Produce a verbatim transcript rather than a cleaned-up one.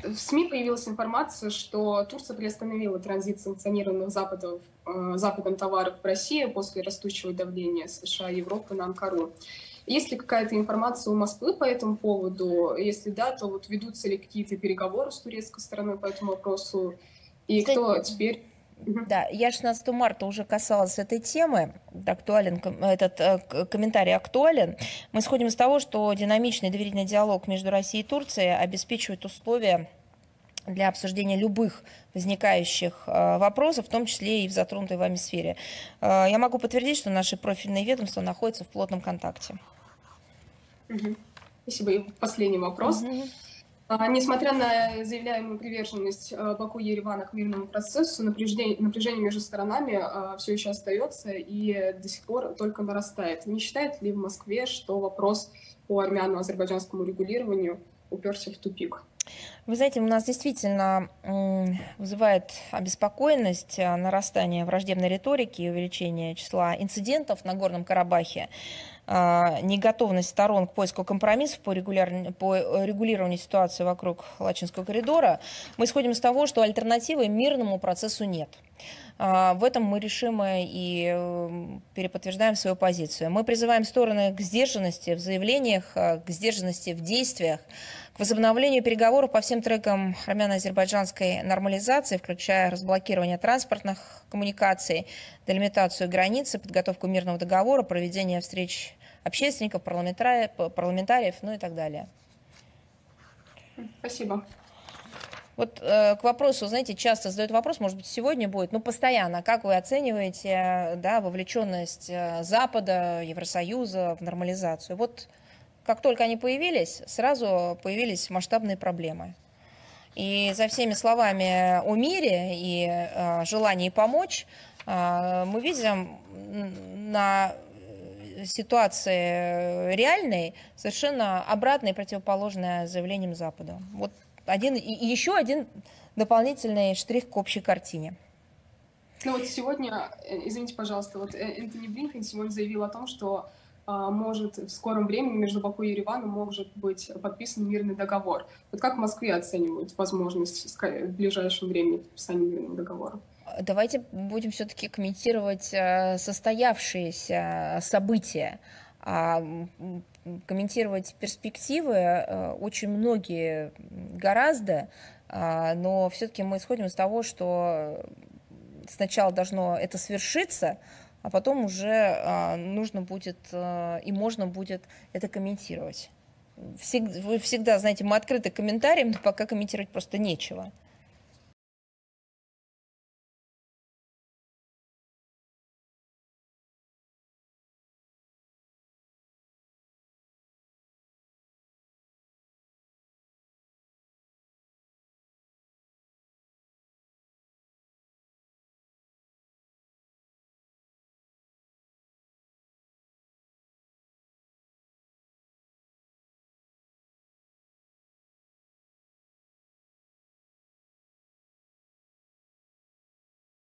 В СМИ появилась информация, что Турция приостановила транзит санкционированных Западом, э, Западом товаров в Россию после растущего давления США и Европы на Анкару. Есть ли какая-то информация у Москвы по этому поводу? Если да, то вот ведутся ли какие-то переговоры с турецкой стороной по этому вопросу? И Кстати, кто теперь... да, я шестнадцатого марта уже касалась этой темы, актуален, этот э, комментарий актуален. Мы исходим из того, что динамичный доверительный диалог между Россией и Турцией обеспечивает условия для обсуждения любых возникающих э, вопросов, в том числе и в затронутой вами сфере. Э, я могу подтвердить, что наши профильные ведомства находятся в плотном контакте. Угу. Спасибо. И последний вопрос. Угу. А, несмотря на заявляемую приверженность а, Баку и Еревана к мирному процессу, напряжение, напряжение между сторонами а, все еще остается и до сих пор только нарастает. Не считает ли в Москве, что вопрос по армяно-азербайджанскому регулированию уперся в тупик? Вы знаете, у нас действительно вызывает обеспокоенность нарастание враждебной риторики и увеличение числа инцидентов на Горном Карабахе, неготовность сторон к поиску компромиссов по, регуляр... по регулированию ситуации вокруг Лачинского коридора. Мы исходим из того, что альтернативы мирному процессу нет. В этом мы решимы и переподтверждаем свою позицию. Мы призываем стороны к сдержанности в заявлениях, к сдержанности в действиях, к возобновлению переговоров по всем трекам армяно-азербайджанской нормализации, включая разблокирование транспортных коммуникаций, делимитацию границы, подготовку мирного договора, проведение встреч общественников, парламентариев, парламентариев, ну и так далее. Спасибо. Вот э, к вопросу, знаете, часто задают вопрос, может быть, сегодня будет, ну, постоянно, как вы оцениваете, да, вовлеченность Запада, Евросоюза в нормализацию? Вот как только они появились, сразу появились масштабные проблемы. И за всеми словами о мире и э, желании помочь, э, мы видим на ситуации реальной совершенно обратное и противоположное заявлениям Запада. Вот один, и еще один дополнительный штрих к общей картине. Ну вот сегодня, извините, пожалуйста, вот Энтони Блинкен сегодня заявил о том, что а, может в скором времени между Баку и Ереваном может быть подписан мирный договор. Вот как в Москве оценивают возможность в ближайшем времени подписания мирного договора? Давайте будем все-таки комментировать состоявшиеся события. А комментировать перспективы очень многие гораздо, но все-таки мы исходим из того, что сначала должно это свершиться, а потом уже нужно будет и можно будет это комментировать. Вы всегда, знаете, мы открыты к комментариям, но пока комментировать просто нечего.